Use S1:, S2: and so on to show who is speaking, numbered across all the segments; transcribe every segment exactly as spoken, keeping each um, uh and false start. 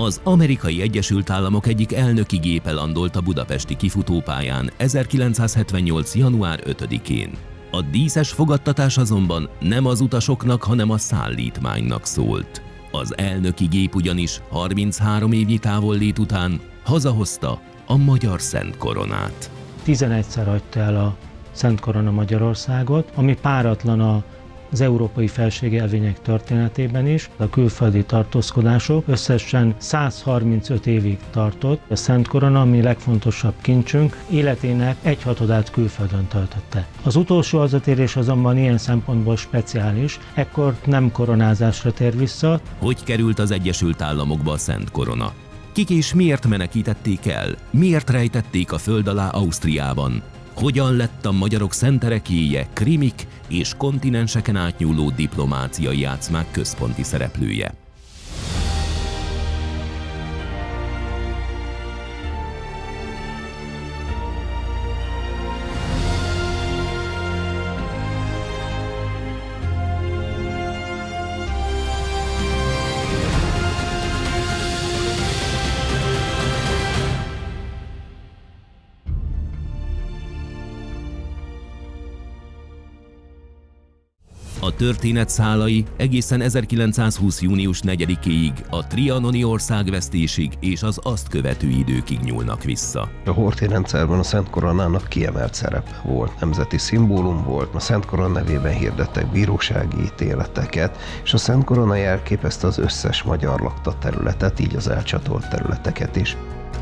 S1: Az Amerikai Egyesült Államok egyik elnöki gépe landolt a budapesti kifutópályán ezerkilencszázhetvennyolc. január ötödikén. A díszes fogadtatás azonban nem az utasoknak, hanem a szállítmánynak szólt. Az elnöki gép ugyanis harminchárom évnyi távollét után hazahozta a magyar Szent Koronát.
S2: tizenegyszer hagyta el a Szent Korona Magyarországot, ami páratlan az európai felségelvények történetében is. A külföldi tartózkodások összesen száz harmincöt évig tartott. A Szent Korona, ami legfontosabb kincsünk, életének egyhatodát külföldön töltötte. Az utolsó hazatérés azonban ilyen szempontból speciális, ekkor nem koronázásra tér vissza.
S1: Hogy került az Egyesült Államokba a Szent Korona? Kik és miért menekítették el? Miért rejtették a föld alá Ausztriában? Hogyan lett a magyarok szenterekélye, krimik és kontinenseken átnyúló diplomáciai játszmák központi szereplője? A történet szálai egészen ezerkilencszázhúsz. június negyedikéig, a trianoni országvesztésig és az azt követő időkig nyúlnak vissza.
S3: A horthy rendszerben a Szent Koronának kiemelt szerepe volt, nemzeti szimbólum volt, a Szent Korona nevében hirdettek bírósági ítéleteket, és a Szent Korona jelképezte az összes magyar lakta területet, így az elcsatolt területeket is.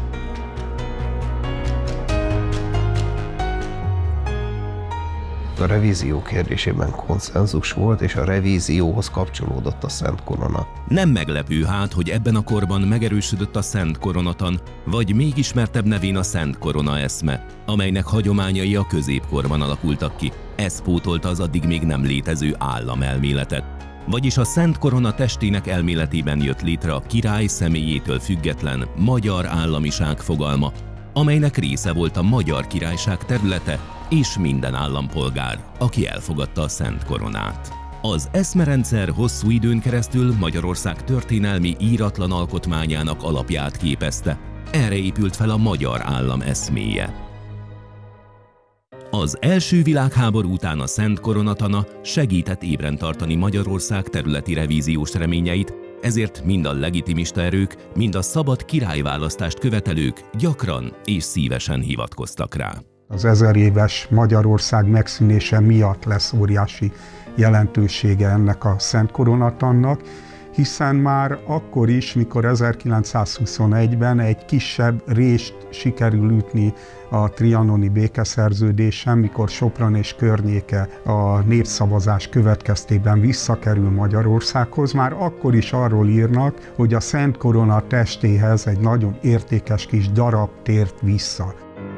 S3: A revízió kérdésében konszenzus volt, és a revízióhoz kapcsolódott a Szent Korona.
S1: Nem meglepő hát, hogy ebben a korban megerősödött a Szent Koronatan, vagy még ismertebb nevén a Szent Korona eszme, amelynek hagyományai a középkorban alakultak ki. Ez pótolta az addig még nem létező államelméletet. Vagyis a Szent Korona testének elméletében jött létre a király személyétől független magyar államiság fogalma, amelynek része volt a Magyar Királyság területe és minden állampolgár, aki elfogadta a Szent Koronát. Az eszmerendszer hosszú időn keresztül Magyarország történelmi íratlan alkotmányának alapját képezte. Erre épült fel a magyar állam eszméje. Az első világháború után a Szent Koronatana segített ébren tartani Magyarország területi revíziós reményeit, ezért mind a legitimista erők, mind a szabad királyválasztást követelők gyakran és szívesen hivatkoztak rá.
S4: Az ezer éves Magyarország megszűnése miatt lesz óriási jelentősége ennek a Szent Koronatannak, hiszen már akkor is, mikor ezerkilencszázhuszonegyben egy kisebb rést sikerül ütni a trianoni békeszerződésen, mikor Sopron és környéke a népszavazás következtében visszakerül Magyarországhoz, már akkor is arról írnak, hogy a Szent Korona testéhez egy nagyon értékes kis darab tért vissza.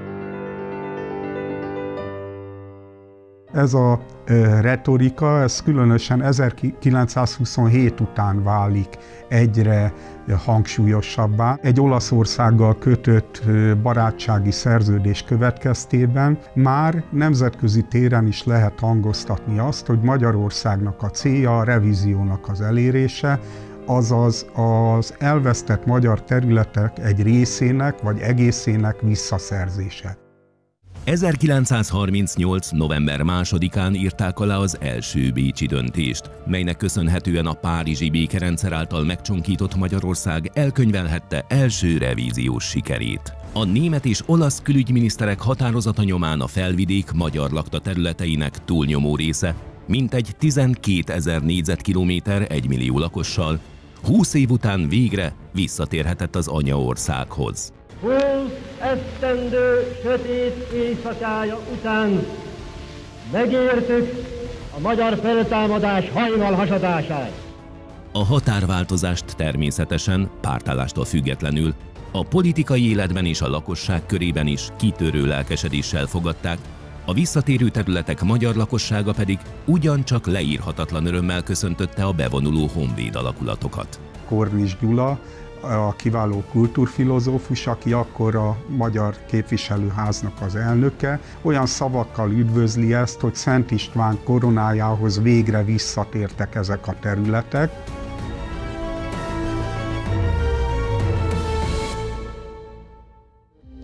S4: Ez a retorika, ez különösen ezerkilencszázhuszonhét után válik egyre hangsúlyosabbá. Egy Olaszországgal kötött barátsági szerződés következtében már nemzetközi téren is lehet hangoztatni azt, hogy Magyarországnak a célja a revíziónak az elérése, azaz az elvesztett magyar területek egy részének vagy egészének visszaszerzése.
S1: ezerkilencszázharmincnyolc. november másodikán írták alá az első bécsi döntést, melynek köszönhetően a párizsi békerendszer által megcsonkított Magyarország elkönyvelhette első revíziós sikerét. A német és olasz külügyminiszterek határozata nyomán a felvidék magyar lakta területeinek túlnyomó része, mintegy tizenkétezer négyzetkilométer egymillió lakossal, húsz év után végre visszatérhetett az anyaországhoz.
S5: Húsz esztendő sötét éjszakája után megértük a magyar feltámadás hajnal hasadását.
S1: A határváltozást természetesen, pártállástól függetlenül, a politikai életben és a lakosság körében is kitörő lelkesedéssel fogadták, a visszatérő területek magyar lakossága pedig ugyancsak leírhatatlan örömmel köszöntötte a bevonuló honvéd alakulatokat.
S4: Kornis Gyula, a kiváló kultúrfilozófus, aki akkor a Magyar Képviselőháznak az elnöke, olyan szavakkal üdvözli ezt, hogy Szent István koronájához végre visszatértek ezek a területek.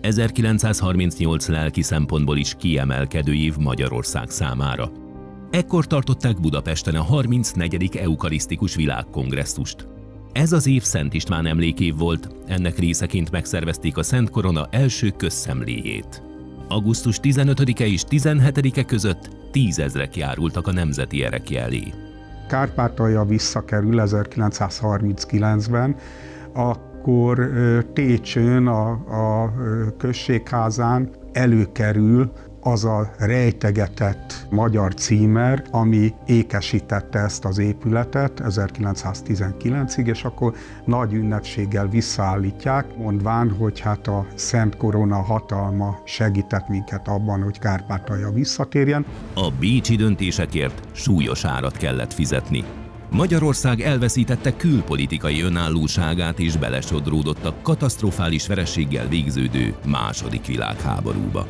S1: ezerkilencszázharmincnyolc lelki szempontból is kiemelkedő év Magyarország számára. Ekkor tartották Budapesten a harmincnegyedik eukarisztikus világkongresszust. Ez az év Szent István emlékév volt, ennek részeként megszervezték a Szent Korona első közszemléjét. augusztus tizenötödike és tizenhetedike között tízezrek járultak a nemzeti ereki elé.
S4: Kárpátalja visszakerül ezerkilencszázharminckilencben, akkor Técsön, a, a községházán előkerül az a rejtegetett magyar címer, ami ékesítette ezt az épületet ezerkilencszáztizenkilencig, és akkor nagy ünnepséggel visszaállítják, mondván, hogy hát a Szent Korona hatalma segített minket abban, hogy Kárpátalja visszatérjen.
S1: A bécsi döntésekért súlyos árat kellett fizetni. Magyarország elveszítette külpolitikai önállóságát és belesodródott a katasztrofális vereséggel végződő második világháborúba.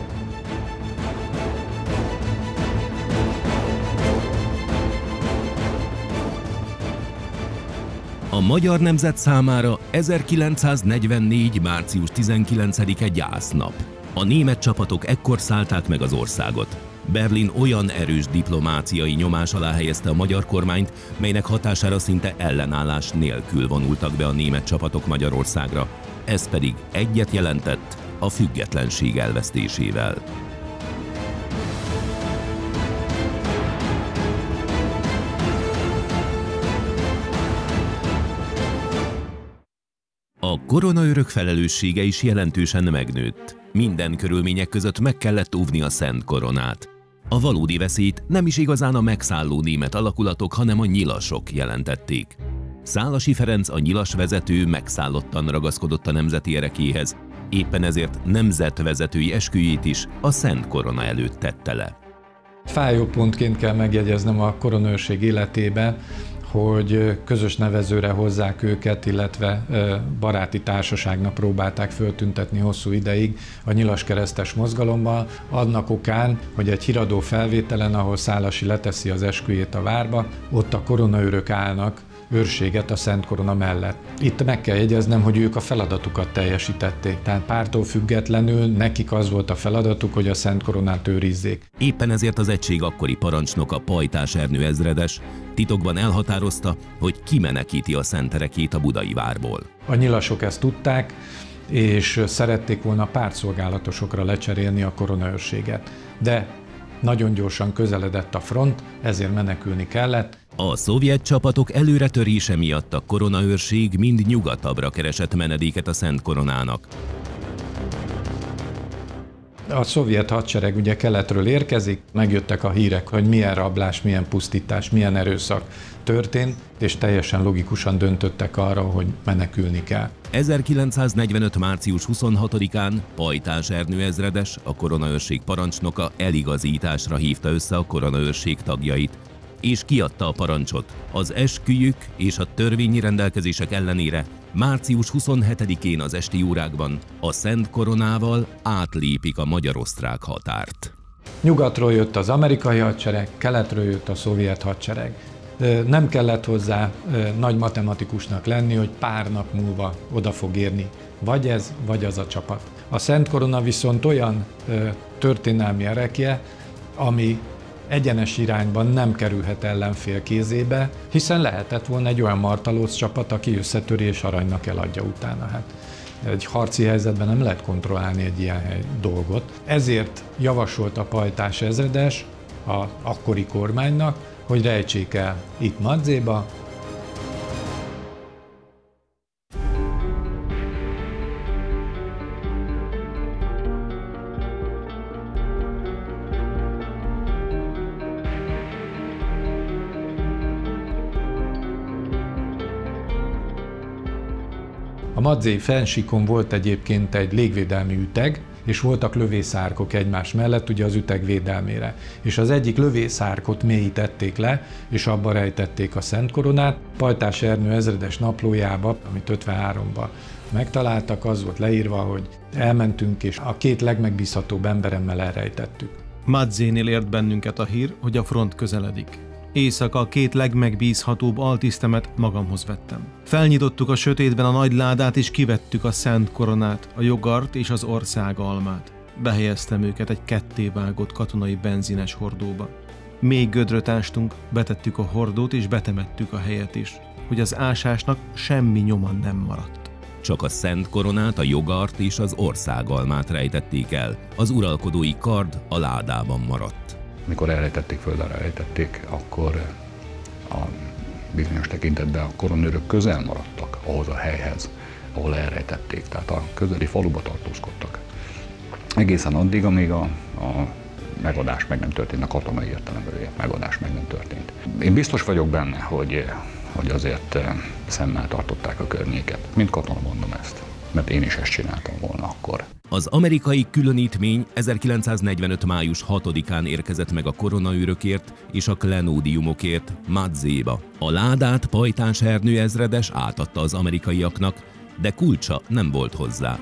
S1: A magyar nemzet számára ezerkilencszáznegyvennégy. március tizenkilencedike gyásznap. A német csapatok ekkor szállták meg az országot. Berlin olyan erős diplomáciai nyomás alá helyezte a magyar kormányt, melynek hatására szinte ellenállás nélkül vonultak be a német csapatok Magyarországra. Ez pedig egyet jelentett a függetlenség elvesztésével. A koronaörök felelőssége is jelentősen megnőtt. Minden körülmények között meg kellett óvni a Szent Koronát. A valódi veszélyt nem is igazán a megszálló német alakulatok, hanem a nyilasok jelentették. Szálasi Ferenc, a nyilas vezető megszállottan ragaszkodott a nemzeti erekéhez, éppen ezért nemzetvezetői esküjét is a Szent Korona előtt tette le.
S6: Fájó pontként kell megjegyeznem a koronaőrség életében, hogy közös nevezőre hozzák őket, illetve baráti társaságnak próbálták föltüntetni hosszú ideig a nyilaskeresztes mozgalommal, annak okán, hogy egy híradó felvételen, ahol Szálasi leteszi az esküjét a várba, ott a koronaőrök állnak őrséget a Szent Korona mellett. Itt meg kell jegyeznem, hogy ők a feladatukat teljesítették, tehát pártól függetlenül nekik az volt a feladatuk, hogy a Szent Koronát őrizzék.
S1: Éppen ezért az egység akkori parancsnoka, Pajtás Ernő ezredes titokban elhatározta, hogy kimenekíti a szent erekét a budai várból.
S6: A nyilasok ezt tudták, és szerették volna pártszolgálatosokra lecserélni a koronaőrséget. De nagyon gyorsan közeledett a front, ezért menekülni kellett.
S1: A szovjet csapatok előretörése miatt a koronaőrség mind nyugatabbra keresett menedéket a Szent Koronának.
S6: A szovjet hadsereg ugye keletről érkezik, megjöttek a hírek, hogy milyen rablás, milyen pusztítás, milyen erőszak történt, és teljesen logikusan döntöttek arra, hogy menekülni kell.
S1: ezerkilencszáznegyvenöt. március huszonhatodikán Pajtás Ernő ezredes, a koronaőrség parancsnoka eligazításra hívta össze a koronaőrség tagjait, és kiadta a parancsot. Az esküjük és a törvényi rendelkezések ellenére március huszonhetedikén az esti órákban a Szent Koronával átlépik a magyar-osztrák határt.
S6: Nyugatról jött az amerikai hadsereg, keletről jött a szovjet hadsereg. Nem kellett hozzá nagy matematikusnak lenni, hogy pár nap múlva oda fog érni vagy ez, vagy az a csapat. A Szent Korona viszont olyan történelmi erekje, ami egyenes irányban nem kerülhet ellenfél kézébe, hiszen lehetett volna egy olyan martalóc csapat, aki összetöri és aranynak eladja utána. Hát egy harci helyzetben nem lehet kontrollálni egy ilyen dolgot. Ezért javasolt a Pajtás ezredes az akkori kormánynak, hogy rejtsék el itt Madzéba. A madzéi fennsíkon volt egyébként egy légvédelmi üteg, és voltak lövészárkok egymás mellett, ugye az üteg védelmére. És az egyik lövészárkot mélyítették le, és abba rejtették a Szent Koronát. Pajtás Ernő ezredes naplójába, amit ötvenháromban megtaláltak, az volt leírva, hogy elmentünk, és a két legmegbízhatóbb emberemmel elrejtettük.
S7: Madzénél ért bennünket a hír, hogy a front közeledik. Éjszaka a két legmegbízhatóbb altisztemet magamhoz vettem. Felnyitottuk a sötétben a nagy ládát, és kivettük a szent koronát, a jogart és az ország almát. Behelyeztem őket egy kettévágott katonai benzines hordóba. Még gödröt ástunk, betettük a hordót és betemettük a helyet is, hogy az ásásnak semmi nyoma nem maradt.
S1: Csak a szent koronát, a jogart és az országalmát rejtették el. Az uralkodói kard a ládában maradt.
S8: Mikor elrejtették, földre rejtették, akkor a bizonyos tekintetben a koronőrök közel maradtak ahhoz a helyhez, ahol elrejtették, tehát a közeli faluba tartózkodtak. Egészen addig, amíg a, a megadás meg nem történt, a katonai értelemben megadás meg nem történt. Én biztos vagyok benne, hogy, hogy azért szemmel tartották a környéket. Mint katona mondom ezt, mert én is ezt csináltam volna akkor.
S1: Az amerikai különítmény ezerkilencszáznegyvenöt. május hatodikán érkezett meg a koronaőrökért és a klenódiumokért Madzéba. A ládát Pajtás Ernő ezredes átadta az amerikaiaknak, de kulcsa nem volt hozzá.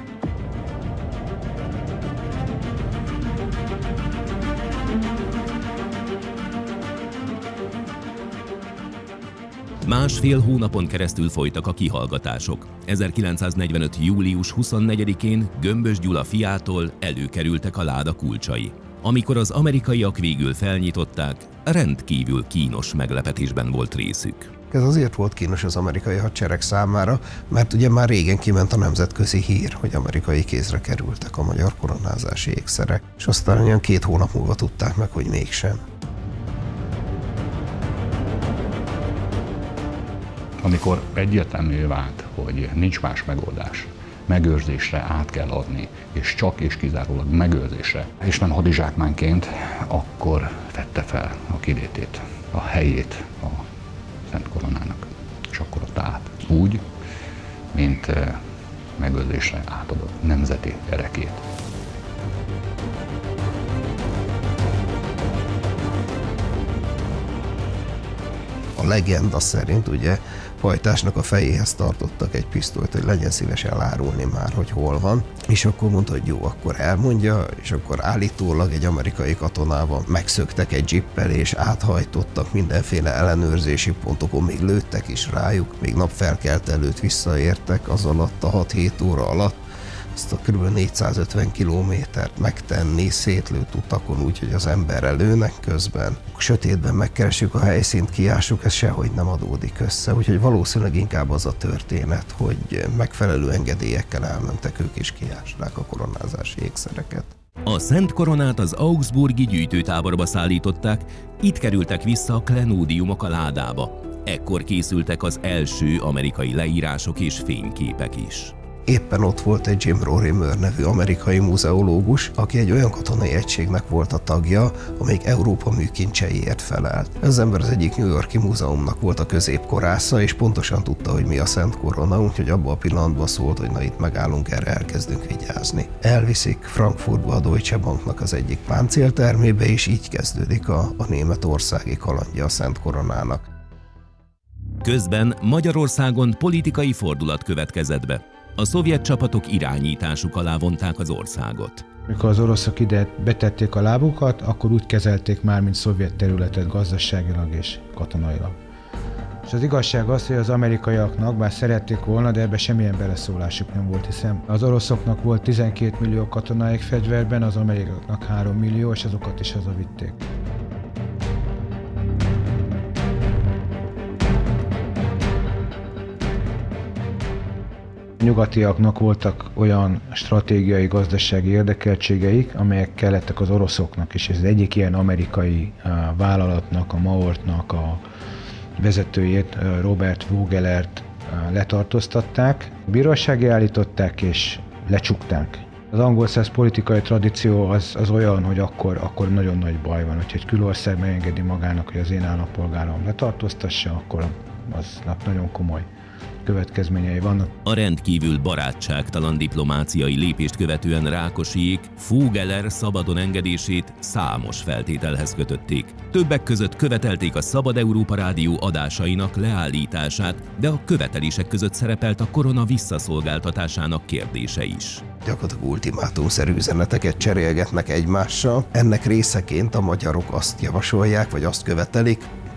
S1: Másfél hónapon keresztül folytak a kihallgatások. ezerkilencszáznegyvenöt. július huszonnegyedikén Gömbös Gyula fiától előkerültek a láda kulcsai. Amikor az amerikaiak végül felnyitották, rendkívül kínos meglepetésben volt részük.
S3: Ez azért volt kínos az amerikai hadsereg számára, mert ugye már régen kiment a nemzetközi hír, hogy amerikai kézre kerültek a magyar koronázási ékszerek, és aztán olyan két hónap múlva tudták meg, hogy mégsem.
S8: Amikor egyértelművé vált, hogy nincs más megoldás, megőrzésre át kell adni, és csak és kizárólag megőrzésre, és nem hadizsákmányként, akkor vette fel a kilétét, a helyét a Szent Koronának, és akkor ott át. Úgy, mint megőrzésre átadott nemzeti erekét.
S3: A legenda szerint ugye Pajtásnak a fejéhez tartottak egy pisztolyt, hogy legyen szíves elárulni már, hogy hol van, és akkor mondta, hogy jó, akkor elmondja, és akkor állítólag egy amerikai katonával megszöktek egy dzsippel, és áthajtottak mindenféle ellenőrzési pontokon, még lőttek is rájuk, még napfelkelt előtt visszaértek az alatt, a hat-hét óra alatt, ezt a kb. négyszázötven kilométert megtenni szétlőtt utakon úgy, hogy az emberre lőnek közben. Sötétben megkeressük a helyszínt, kiássuk, ez sehogy nem adódik össze. Úgyhogy valószínűleg inkább az a történet, hogy megfelelő engedélyekkel elmentek ők is kiásták a koronázási ékszereket.
S1: A Szent Koronát az augsburgi gyűjtőtáborba szállították, itt kerültek vissza a klenódiumok a ládába. Ekkor készültek az első amerikai leírások és fényképek is.
S3: Éppen ott volt egy Jim Rorimer nevű amerikai muzeológus, aki egy olyan katonai egységnek volt a tagja, amelyik Európa műkincseiért felelt. Ez az ember az egyik New York-i múzeumnak volt a középkorásza, és pontosan tudta, hogy mi a Szent Korona, úgyhogy abban a pillanatban szólt, hogy na itt megállunk, erre elkezdünk vigyázni. Elviszik Frankfurtba a Deutsche Banknak az egyik páncéltermébe, és így kezdődik a, a németországi kalandja a Szent Koronának.
S1: Közben Magyarországon politikai fordulat következett be. A szovjet csapatok irányításuk alá vonták az országot.
S9: Mikor az oroszok ide betették a lábukat, akkor úgy kezelték már, mint szovjet területet gazdaságilag és katonailag. És az igazság az, hogy az amerikaiaknak, bár szerették volna, de ebbe semmilyen beleszólásuk nem volt, hiszen az oroszoknak volt tizenkét millió katonáik fegyverben, az amerikaiaknak három millió, és azokat is hazavitték. A nyugatiaknak voltak olyan stratégiai, gazdasági érdekeltségeik, amelyek kellettek az oroszoknak is. Ez az egyik ilyen amerikai vállalatnak, a Maortnak a vezetőjét, Robert Vogelert letartóztatták, bírósági állították és lecsukták. Az angol száz politikai tradíció az, az olyan, hogy akkor, akkor nagyon nagy baj van, hogyha egy külország megengedi magának, hogy az én állampolgárom letartóztassa, akkor aznak nagyon komoly következményei vannak.
S1: A rendkívül barátságtalan diplomáciai lépést követően Rákosiék Vogeler szabadon engedését számos feltételhez kötötték. Többek között követelték a Szabad Európa Rádió adásainak leállítását, de a követelések között szerepelt a korona visszaszolgáltatásának kérdése is.
S3: Gyakorlatilag ultimátumszerű üzeneteket cserélgetnek egymással. Ennek részeként a magyarok azt javasolják, vagy azt követelik,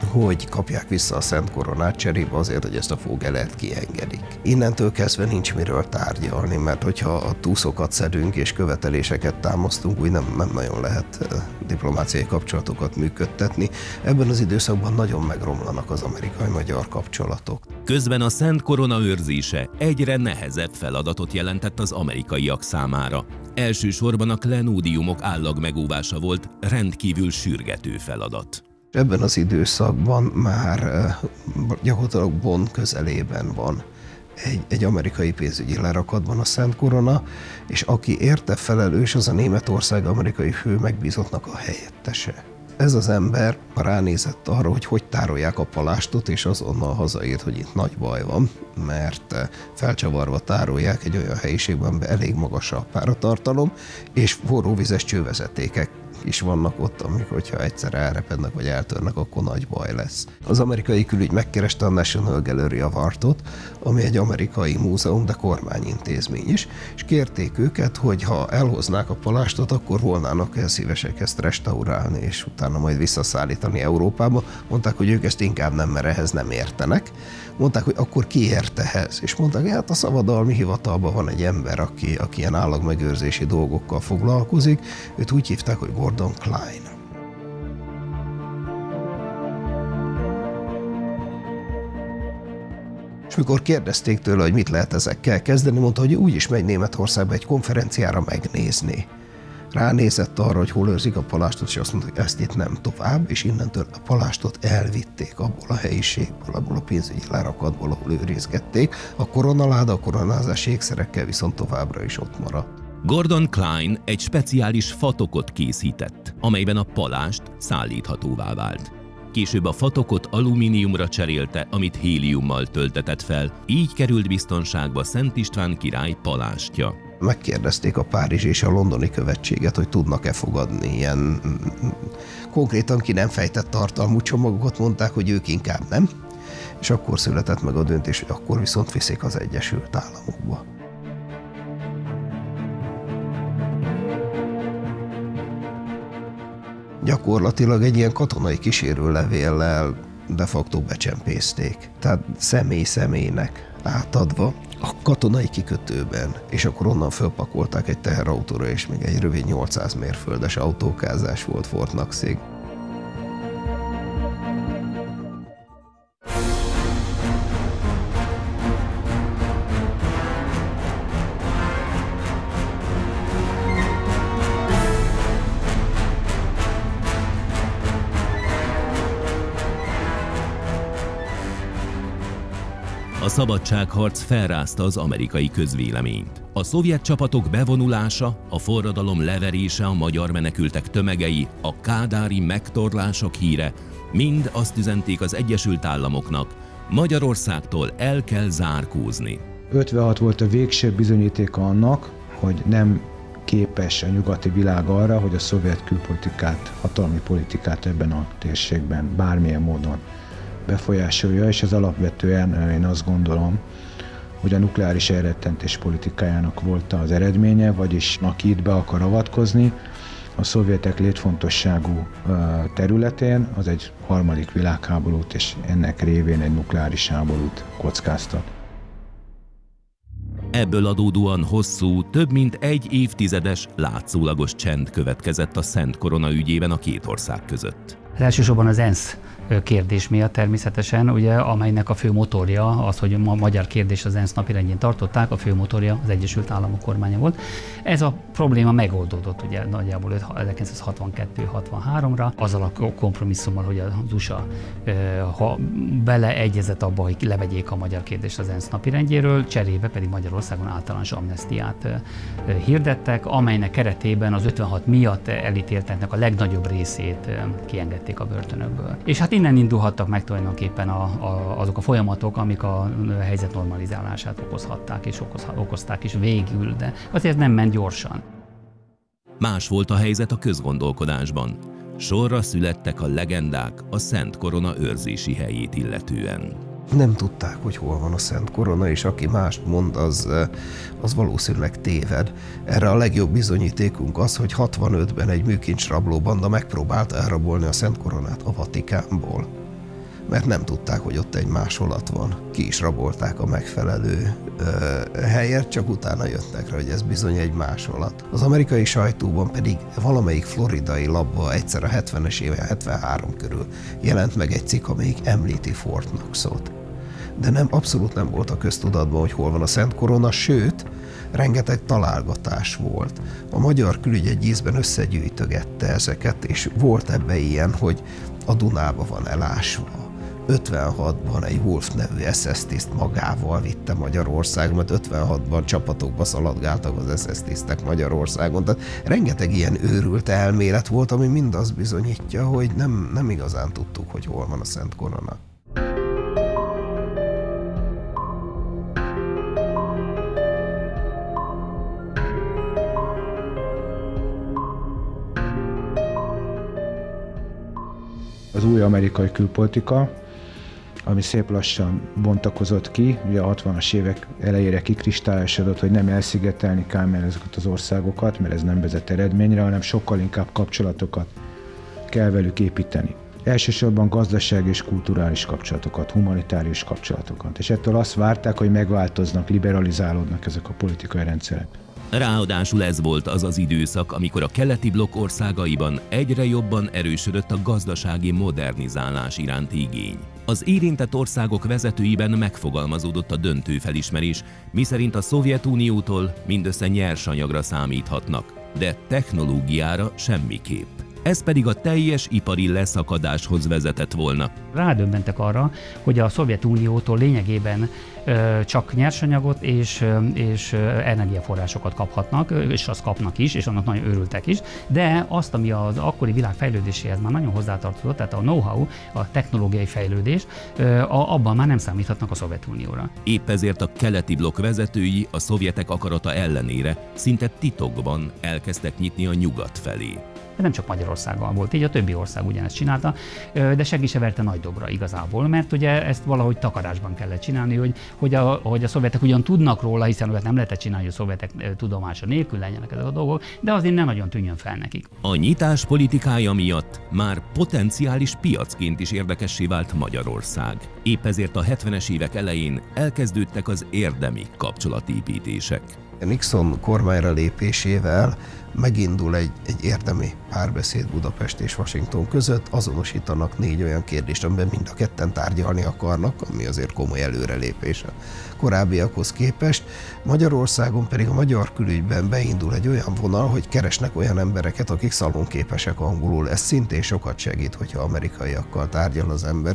S3: hogy kapják vissza a Szent Koronát cserébe azért, hogy ezt a fógelert kiengedik. Innentől kezdve nincs miről tárgyalni, mert hogyha a túszokat szedünk és követeléseket támasztunk, úgy nem, nem nagyon lehet diplomáciai kapcsolatokat működtetni. Ebben az időszakban nagyon megromlanak az amerikai-magyar kapcsolatok.
S1: Közben a Szent Korona őrzése egyre nehezebb feladatot jelentett az amerikaiak számára. Elsősorban a klenódiumok állagmegóvása volt rendkívül sürgető feladat.
S3: Ebben az időszakban már gyakorlatilag Bonn közelében van egy, egy amerikai pénzügyi lerakatban a Szent Korona, és aki érte felelős, az a Németország amerikai fő megbízottnak a helyettese. Ez az ember ránézett arra, hogy hogy tárolják a palástot, és azonnal hazaírt, hogy itt nagy baj van, mert felcsavarva tárolják egy olyan helyiségben, amiben elég magas a páratartalom, és forróvizes csővezetékek is vannak ott, amik, hogyha egyszer elrepednek vagy eltörnek, akkor nagy baj lesz. Az amerikai külügy megkereste a National Gallery of Artot, ami egy amerikai múzeum, de kormányintézmény is, és kérték őket, hogy ha elhoznák a palástot, akkor volnának el szívesek ezt restaurálni, és utána majd visszaszállítani Európába. Mondták, hogy ők ezt inkább nem, mert ehhez nem értenek. Mondták, hogy akkor ki ért ehhez? És mondták, hogy hát a szabadalmi hivatalban van egy ember, aki, aki ilyen állagmegőrzési dolgokkal foglalkozik. Őt úgy hívták, hogy Gordon Klein. És mikor kérdezték tőle, hogy mit lehet ezekkel kezdeni, mondta, hogy úgy is megy Németországba egy konferenciára megnézni. Ránézett arra, hogy hol őrzik a palástot, és azt mondta, hogy ezt itt nem tovább, és innentől a palástot elvitték abból a helyiségből, abból a pénzügyi lerakatból, ahol őrizgették. A koronaláda, a koronázás ékszerekkel viszont továbbra is ott maradt.
S1: Gordon Klein egy speciális fatokot készített, amelyben a palást szállíthatóvá vált. Később a fatokot alumíniumra cserélte, amit héliummal töltetett fel, így került biztonságba Szent István király palástja.
S3: Megkérdezték a párizsi és a londoni követséget, hogy tudnak-e fogadni ilyen konkrétan ki nem fejtett tartalmú csomagokat, mondták, hogy ők inkább nem, és akkor született meg a döntés, hogy akkor viszont viszik az Egyesült Államokba. Gyakorlatilag egy ilyen katonai kísérőlevéllel de facto becsempészték, tehát személy személynek átadva a katonai kikötőben, és akkor onnan fölpakolták egy teherautóra, és még egy rövid nyolcszáz mérföldes autókázás volt Fort Knoxig.
S1: A szabadságharc felrázta az amerikai közvéleményt. A szovjet csapatok bevonulása, a forradalom leverése, a magyar menekültek tömegei, a kádári megtorlások híre mind azt üzenték az Egyesült Államoknak, Magyarországtól el kell zárkózni.
S9: ötvenhat volt a végső bizonyítéka annak, hogy nem képes a nyugati világ arra, hogy a szovjet külpolitikát, hatalmi politikát ebben a térségben bármilyen módon befolyásolja, és ez alapvetően én azt gondolom, hogy a nukleáris elrettentés politikájának volt az eredménye, vagyis aki itt be akar avatkozni, a szovjetek létfontosságú területén, az egy harmadik világháborút, és ennek révén egy nukleáris háborút kockáztat.
S1: Ebből adódóan hosszú, több mint egy évtizedes, látszólagos csend következett a Szent Korona ügyében a két ország között.
S10: Elsősorban az ENSZ kérdés miatt természetesen, ugye, amelynek a fő motorja az, hogy a magyar kérdés az ENSZ napirendjén tartották, a fő motorja az Egyesült Államok kormánya volt. Ez a probléma megoldódott ugye nagyjából ezerkilencszázhatvankettő hatvanháromra, azzal a kompromisszummal, hogy az u es á ha beleegyezett abba, hogy levegyék a magyar kérdést az ENSZ napirendjéről, cserébe pedig Magyarországon általános amnesztiát hirdettek, amelynek keretében az ötvenhat miatt elítélteknek a legnagyobb részét kiengedték a börtönökből. És hát innen indulhattak meg tulajdonképpen a, a, azok a folyamatok, amik a helyzet normalizálását okozhatták és okoz, okozták is végül, de azért nem ment gyorsan.
S1: Más volt a helyzet a közgondolkodásban. Sorra születtek a legendák a Szent Korona őrzési helyét illetően.
S3: Nem tudták, hogy hol van a Szent Korona, és aki mást mond, az, az valószínűleg téved. Erre a legjobb bizonyítékunk az, hogy hatvanötben egy műkincs rablóbanda megpróbálta elrabolni a Szent Koronát a Vatikánból. mert nem tudták, hogy ott egy másolat van. Ki is rabolták a megfelelő ö, helyet, csak utána jöttek rá, hogy ez bizony egy másolat. Az amerikai sajtóban pedig valamelyik floridai labba egyszer a hetvenes éven, hetvenhárom körül jelent meg egy cikk, amelyik említi Fort Knoxot. De nem, abszolút nem volt a köztudatban, hogy hol van a Szent Korona, sőt, rengeteg találgatás volt. A magyar külügy egy ízben összegyűjtögette ezeket, és volt ebbe ilyen, hogy a Dunába van elásva. ötvenhatban egy Wolf nevű es es tiszt magával vitte Magyarországon, mert ötvenhatban csapatokba szaladgáltak az es es tisztek Magyarországon. Tehát rengeteg ilyen őrült elmélet volt, ami mind azt bizonyítja, hogy nem, nem igazán tudtuk, hogy hol van a Szent Korona.
S9: Az új amerikai külpolitika, ami szép lassan bontakozott ki, ugye a hatvanas évek elejére kikristályosodott, hogy nem elszigetelni kell ezeket az országokat, mert ez nem vezet eredményre, hanem sokkal inkább kapcsolatokat kell velük építeni. Elsősorban gazdasági és kulturális kapcsolatokat, humanitárius kapcsolatokat. És ettől azt várták, hogy megváltoznak, liberalizálódnak ezek a politikai rendszerek.
S1: Ráadásul ez volt az az időszak, amikor a keleti blokk országaiban egyre jobban erősödött a gazdasági modernizálás iránti igény. Az érintett országok vezetőiben megfogalmazódott a döntő felismerés, miszerint a Szovjetuniótól mindössze nyersanyagra számíthatnak, de technológiára semmiképp. Ez pedig a teljes ipari leszakadáshoz vezetett volna.
S10: Rádöbbentek arra, hogy a Szovjetuniótól lényegében ö, csak nyersanyagot és, ö, és ö, energiaforrásokat kaphatnak, és azt kapnak is, és annak nagyon örültek is, de azt, ami az akkori világ fejlődéséhez már nagyon hozzátartozott, tehát a know-how, a technológiai fejlődés, ö, a, abban már nem számíthatnak a Szovjetunióra.
S1: Épp ezért a keleti blokk vezetői a szovjetek akarata ellenére szinte titokban elkezdtek nyitni a nyugat felé.
S10: De nem csak Magyarországgal volt így, a többi ország ugyanezt csinálta, de senki se verte nagy dobra igazából, mert ugye ezt valahogy takarásban kellett csinálni, hogy, hogy, a, hogy a szovjetek ugyan tudnak róla, hiszen olyat nem lehetett csinálni, hogy a szovjetek tudomása nélkül legyenek ezek a dolgok, de azért nem nagyon tűnjön fel nekik.
S1: A nyitás politikája miatt már potenciális piacként is érdekessé vált Magyarország. Épp ezért a hetvenes évek elején elkezdődtek az érdemi kapcsolatépítések.
S3: Nixon kormányra lépésével megindul egy, egy érdemi párbeszéd Budapest és Washington között, azonosítanak négy olyan kérdést, amiben mind a ketten tárgyalni akarnak, ami azért komoly előrelépés a korábbiakhoz képest. Magyarországon pedig a magyar külügyben beindul egy olyan vonal, hogy keresnek olyan embereket, akik szalonképesek angolul. Ez szintén sokat segít, hogyha amerikaiakkal tárgyal az ember.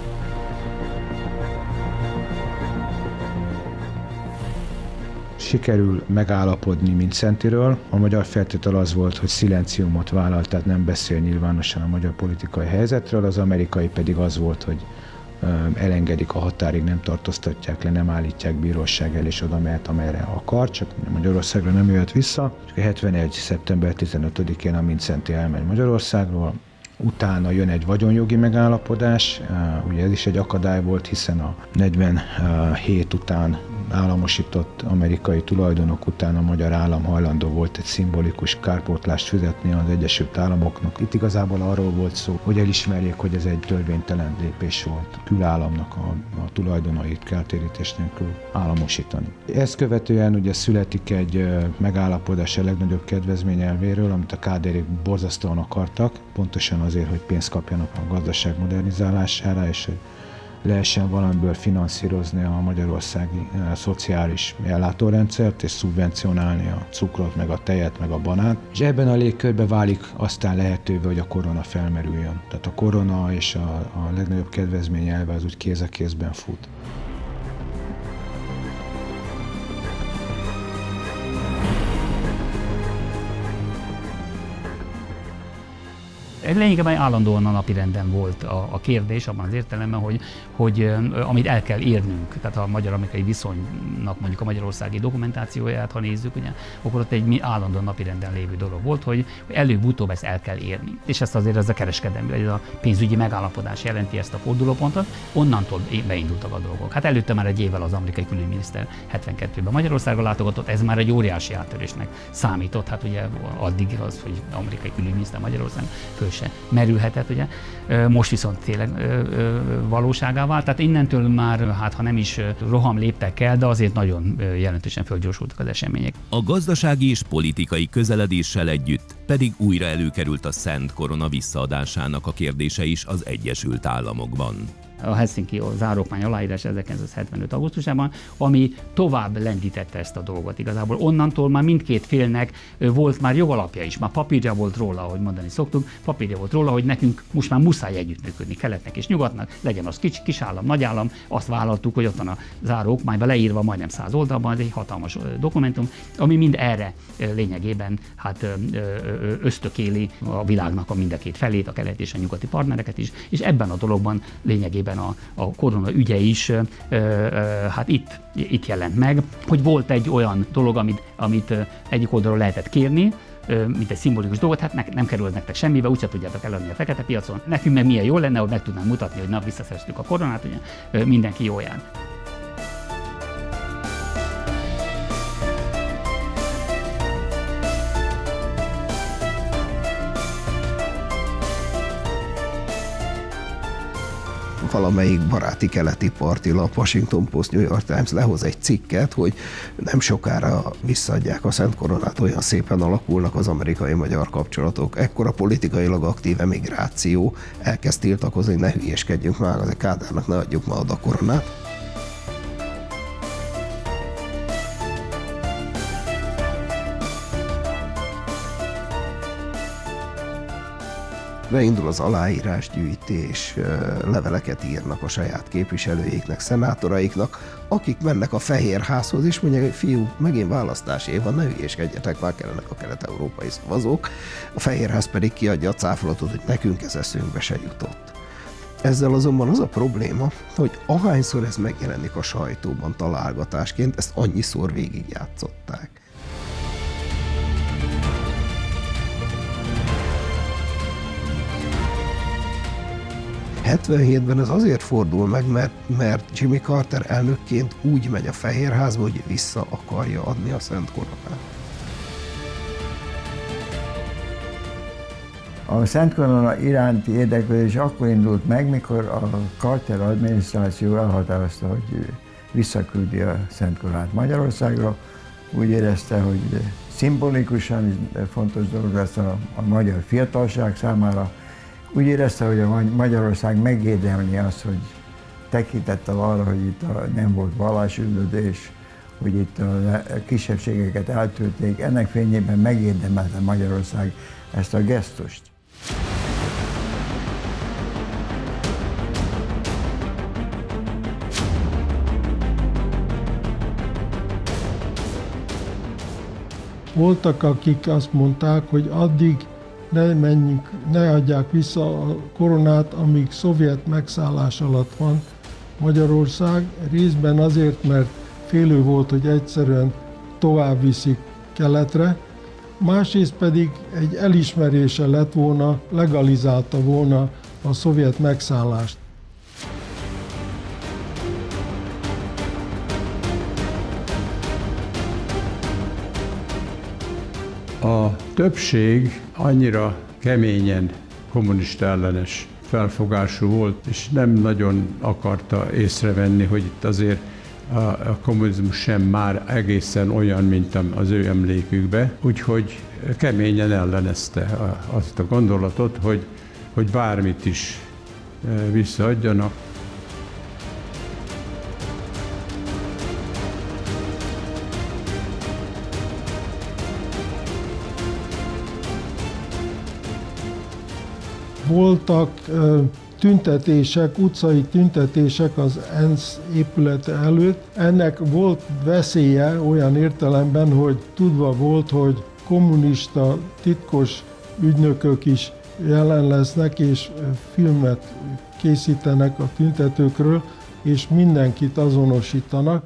S9: Sikerül megállapodni Mindszentyről. A magyar feltétel az volt, hogy szilenciumot vállal, tehát nem beszél nyilvánosan a magyar politikai helyzetről, az amerikai pedig az volt, hogy elengedik a határig, nem tartóztatják le, nem állítják bíróság el, és oda mehet, amerre akar, csak Magyarországra nem jöhet vissza. És hetvenegy. szeptember tizenötödikén a Mindszenty elmegy Magyarországról, utána jön egy vagyonjogi megállapodás, ugye ez is egy akadály volt, hiszen a negyvenhét után államosított amerikai tulajdonok után a magyar állam hajlandó volt egy szimbolikus kárpótlást fizetni az Egyesült Államoknak. Itt igazából arról volt szó, hogy elismerjék, hogy ez egy törvénytelen lépés volt. Külállamnak a, a tulajdonait kártérítés nélkül államosítani. Ezt követően ugye születik egy megállapodás a legnagyobb kedvezmény elvéről, amit a kádérék borzasztóan akartak, pontosan azért, hogy pénzt kapjanak a gazdaság modernizálására, és hogy lehessen valamiből finanszírozni a magyarországi e, szociális ellátórendszert, és szubvencionálni a cukrot, meg a tejet, meg a banát. És ebben a légkörben válik aztán lehetővé, hogy a korona felmerüljön. Tehát a korona és a, a legnagyobb kedvezmény elve az úgy kéz a kézben fut.
S10: Lényegében állandóan a napirenden volt a, a kérdés, abban az értelemben, hogy, hogy amit el kell érnünk, tehát a magyar-amerikai viszonynak mondjuk a magyarországi dokumentációját, ha nézzük, ugye, akkor ott egy állandóan napirenden lévő dolog volt, hogy előbb-utóbb ezt el kell érni. És ezt azért ez a kereskedelmi, ez a pénzügyi megállapodás jelenti ezt a fordulópontot, onnantól beindultak a dolgok. Hát előtte már egy évvel az amerikai külügyminiszter hetvenkettőben Magyarországra látogatott, ez már egy óriási áttörésnek számított, hát ugye addig az, hogy amerikai külügyminiszter Magyarországon föl sem se merülhetett, ugye. Most viszont tényleg valóságá vált, tehát innentől már, hát ha nem is roham léptek el, de azért nagyon jelentősen fölgyorsultak az események.
S1: A gazdasági és politikai közeledéssel együtt pedig újra előkerült a Szent Korona visszaadásának a kérdése is az Egyesült Államokban.
S10: A Helsinki zárókmány aláírás ezerkilencszázhetvenöt. augusztusában, ami tovább lendítette ezt a dolgot. Igazából onnantól már mindkét félnek volt már jogalapja is, már papírja volt róla, ahogy mondani szoktuk, papírja volt róla, hogy nekünk most már muszáj együttműködni keletnek és nyugatnak, legyen az kis, kis állam, nagy állam, azt vállaltuk, hogy ott van a zárókmányban leírva majdnem száz oldalban, ez egy hatalmas dokumentum, ami mind erre lényegében hát ösztökéli a világnak a mind a két felét, a kelet és a nyugati partnereket is, és ebben a dologban lényegében A, a korona ügye is ö, ö, hát itt, itt jelent meg, hogy volt egy olyan dolog, amit, amit egyik oldalról lehetett kérni, ö, mint egy szimbolikus dolgot, hát ne, nem kerül nektek semmibe, úgyse tudjátok eladni a fekete piacon. Nekünk meg milyen jó lenne, hogy meg tudnánk mutatni, hogy na, visszaszereztük a koronát, ugye ö, mindenki jól jár.
S3: Valamelyik baráti keleti parti lap, Washington Post, New York Times lehoz egy cikket, hogy nem sokára visszaadják a Szent Koronát, olyan szépen alakulnak az amerikai-magyar kapcsolatok. Ekkor a politikailag aktív emigráció elkezd tiltakozni, ne hülyéskedjünk már, az a Kádárnak ne adjuk ma oda koronát. Beindul az aláírásgyűjtés, leveleket írnak a saját képviselőiknek, szenátoraiknak, akik mennek a Fehérházhoz, és mondják, hogy fiú, megint választási év van, ne hülyéskedjetek, már kellenek a kelet-európai szavazók. A Fehérház pedig kiadja a cáfolatot, hogy nekünk ez eszünkbe se jutott. Ezzel azonban az a probléma, hogy ahányszor ez megjelenik a sajtóban találgatásként, ezt annyiszor végigjátszották. hetvenhétben ez azért fordul meg, mert, mert Jimmy Carter elnökként úgy megy a Fehérházba, hogy vissza akarja adni a Szent Koronát.
S11: A Szent Korona iránti érdeklődés akkor indult meg, mikor a Carter adminisztráció elhatározta, hogy visszaküldi a Szent Koronát Magyarországra. Úgy érezte, hogy szimbolikusan fontos dolog lesz a, a magyar fiatalság számára. Úgy érezte, hogy a Magyarország megérdemli azt, hogy tekintettel arra, hogy itt a, nem volt vallásüldözés, hogy itt a kisebbségeket eltűrték, ennek fényében megérdemelte Magyarország ezt a gesztust.
S12: Voltak, akik azt mondták, hogy addig ne menjünk, ne adják vissza a koronát, amíg szovjet megszállás alatt van Magyarország, részben azért, mert félő volt, hogy egyszerűen tovább viszik keletre, másrészt pedig egy elismerése lett volna, legalizálta volna a szovjet megszállást.
S13: A többség annyira keményen kommunista ellenes felfogású volt, és nem nagyon akarta észrevenni, hogy itt azért a, a kommunizmus sem már egészen olyan, mint az ő emlékükbe. Úgyhogy keményen ellenezte a, azt a gondolatot, hogy, hogy bármit is visszaadjanak.
S12: Voltak tüntetések, utcai tüntetések az ENSZ épülete előtt. Ennek volt veszélye olyan értelemben, hogy tudva volt, hogy kommunista titkos ügynökök is jelen lesznek, és filmet készítenek a tüntetőkről, és mindenkit azonosítanak.